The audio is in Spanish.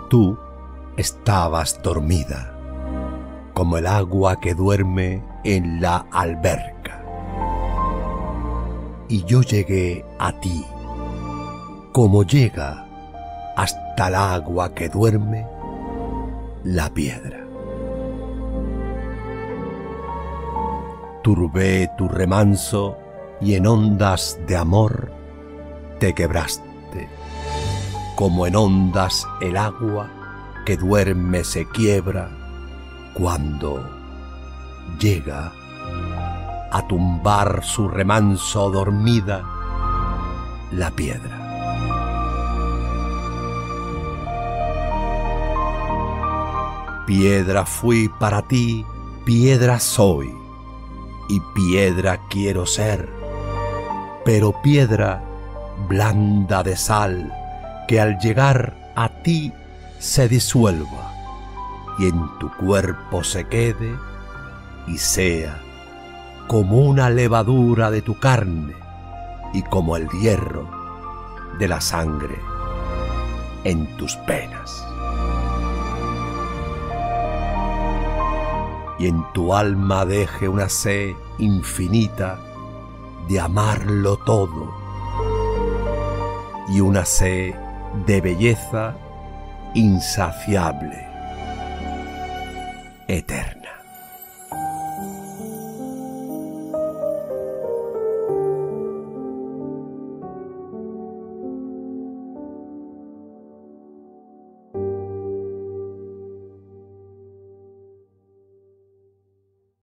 Tú estabas dormida, como el agua que duerme en la alberca. Y yo llegué a ti, como llega hasta el agua que duerme la piedra. Turbé tu remanso y en ondas de amor te quebraste, como en ondas el agua que duerme se quiebra cuando llega a tumbar su remanso dormida la piedra. Piedra fui para ti, piedra soy, y piedra quiero ser, pero piedra blanda de sal que al llegar a ti se disuelva y en tu cuerpo se quede y sea como una levadura de tu carne y como el hierro de la sangre en tus penas. Y en tu alma deje una sed infinita de amarlo todo y una sed de belleza insaciable, eterna.